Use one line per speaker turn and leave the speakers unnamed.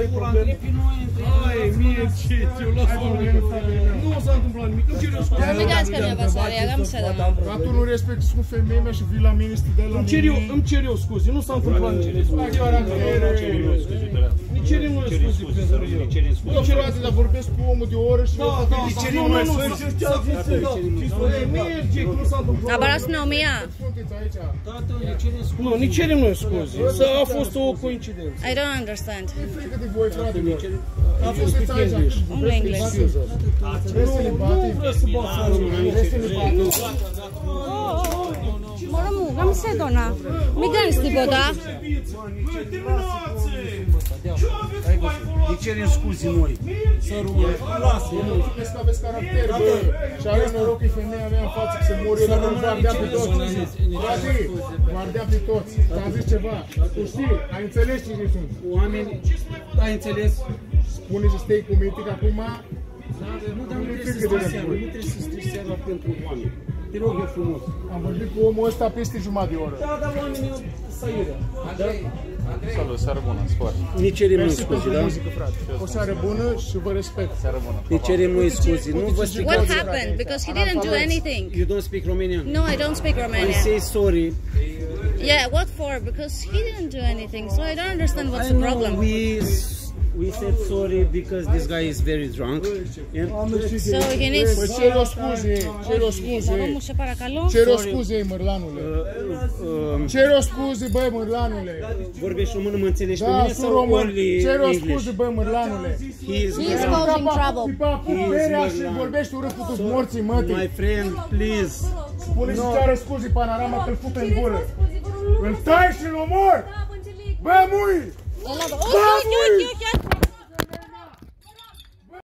ai probleme? Hai, mie ce, nu s-a întâmplat nimic, îmi cer eu scuze.
Mi dați că mi-a văzut, ja ga mu 7.
Dar tu nu respecti cum femeia mea și vii la mine să te dai la mine.
Îmi cer eu scuze, nu s-a întâmplat nimic. Nici cerim noi scuze pentru el.
Nu frate, dar vorbesc cu omul de o oră și...
Nu, merge, nu s-a întâmplat.
Aber das ist noch mehr.
Nu, nici cerim noi scuze. A fost o coincidență.
I don't understand.
Frică de voi, frate.
A fost speak English.
Only English.
Nu vreau să bat
Moromu, gam se dona. Mi găs τίποτα.
Ne cerem scuze noi. Să rămână. Lasă, nu.
Vezi că aveți caracter, bă. Și are noroc că e femeia mea în față, că se mor eu, dar nu vă ardea pe toți. Frate, vă ardea pe toți. Ți-am zis ceva. Tu știi, ai înțeles cine sunt.
Oameni, ai înțeles?
Spune să stai cu minte, că acum...
Nu, dar nu trebuie să stai seara. Nu trebuie să stai seara pentru oameni. Te rog eu frumos.
Am vorbit cu omul ăsta peste jumătate de oră.
Da, dar oamenii să iurea.
Salut, seară bună, sport.
Ne cerem noi
Mersi
scuze,
pentru
da?
muzică, frate. O seară bună și vă respect.
Seară bună.
Ne cerem noi scuze. Nu vă stricați.
What happened? Because he didn't do anything.
You don't speak Romanian?
No, I don't speak
I
Romanian.
say sorry.
Yeah, what for? Because he didn't do anything, so I don't understand what's the problem.
We said sorry because this guy is very drunk.
So he needs...
Păi cer o scuze, cer o scuze.
Vă se paracalo.
Cer o scuze, mărlanule. Cer o scuze, băi, mărlanule.
Vorbești română, mă înțelegi pe
Da,
mine
sunt
sau
român.
only
Cer o
English?
scuze, băi, mărlanule.
He is
He's causing trouble.
Tipa cu berea și vorbești urât cu toți morții, mătii.
my friend, please.
Spune să ceară scuze Panorama că-l fut în gură. Îl tai și-l omor! Bă, mui!
Oi, oi, oi, oi,